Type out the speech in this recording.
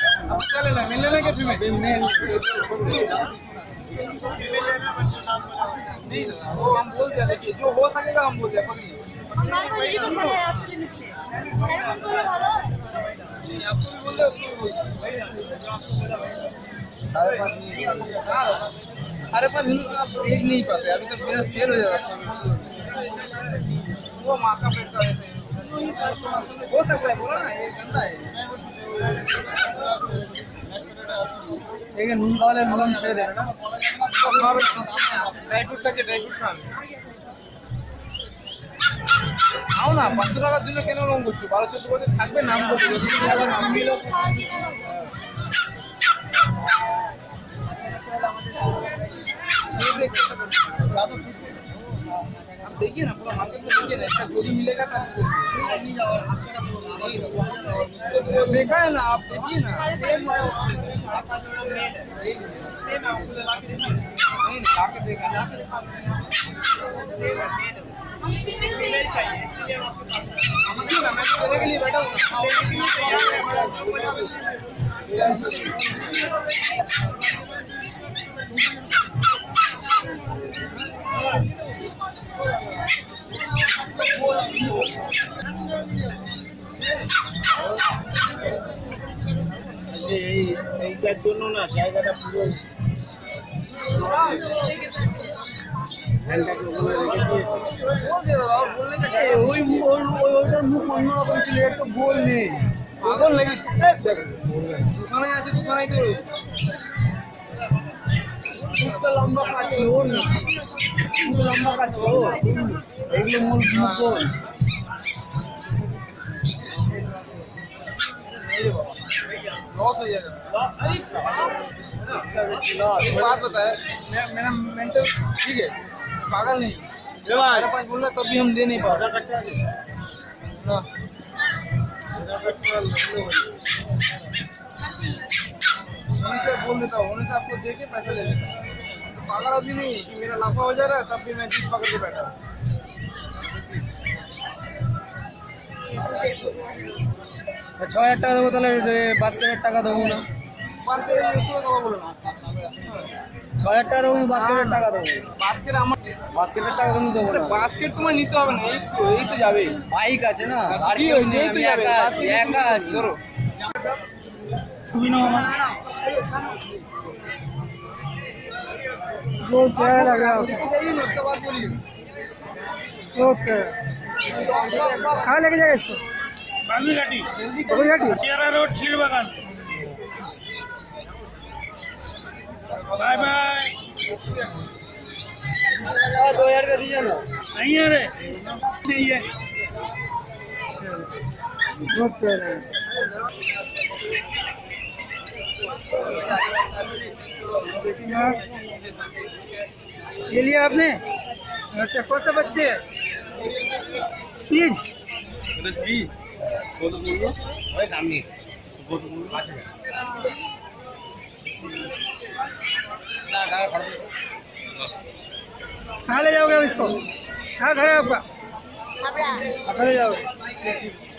क्या लेना, मेल लेना क्या फीमेल? नहीं वो हम बोलते हैं, देखिए जो हो सकेगा हम बोलते हैं। पकड़िए आपको भी बोल दे, उसको भी बोल दे। 5.5 हिंदू आप देख नहीं पाते, अभी तक मेरा सेल हो जाएगा। वो माँ का पेट का ऐसे हो सकता है, बोला ना ये गंदा है। एक नून वाले नून से देना ड्राई फ्रूट खाচ্ছে, ड्राई फ्रूট খান। খাও না, 500 টাকার জন্য কেন রং করছো? 12-14 বছর থাকবে, নাম করবে যতদিন থাকবে নাম। आप देखिए ना, पूरा मार्केट में देखिए ना, इसका गोली मिलेगा तो वो देखा है ना, आप देखिए ना। नहीं ला के देखा ना, देखिए ना, मैं तो देने के लिए बैठा हूँ। এইটার জন্য না জায়গাটা পুরো ওইটার মুখ অন্যরকম ছিল, একটু গোল নেই, পাগল নাকি? দেখো দোকানে আছে, দোকানেই তো রয়েছে। মুখটা লম্বা কাজ ছিল, ওর না লম্বা কাজ ছিল, এগুলো মূল গোল। लॉस हो जाएगा। एक बात बताए, मेरा मेंटल ठीक है, पागल नहीं। मेरे पास बोलना तब भी हम दे नहीं पा रहे ना। उनसे बोल देता हूँ, उन्हें से आपको दे के पैसे ले लेता। तो पागल अभी नहीं कि मेरा लाफा हो जा रहा है, तब भी मैं जीत पकड़ के बैठा। 6000 টাকা দেবো, তাহলে বাস্কেটের টাকা দেবো না। 6000 টাকা দেবো, বাস্কেটের টাকা দেবো। বাস্কেট আমার, বাস্কেটের টাকা কিন্তু দেবো না। বাস্কেট তোমার নিতে হবে না, এই তো যাবে। বাইক আছে না, আর কি হয়েছে? এই তো যাবে, একা আছে। ধরো ছবি নাও আমার। वो क्या लगा? उसके बाद बोलिए। ओके, कहाँ लेके जाएगा इसको? बालूघाटी, हटियारा रोड, छील बागान। Bye bye. 2000 का दीजिए ना। नहीं है रे, नहीं है। ओके, ये लिया आपने? अच्छा, कौन सा बच्चे है? स्पीड कहाँ ले जाओगे इसको? कहाँ घर है आपका? ले जाओगे।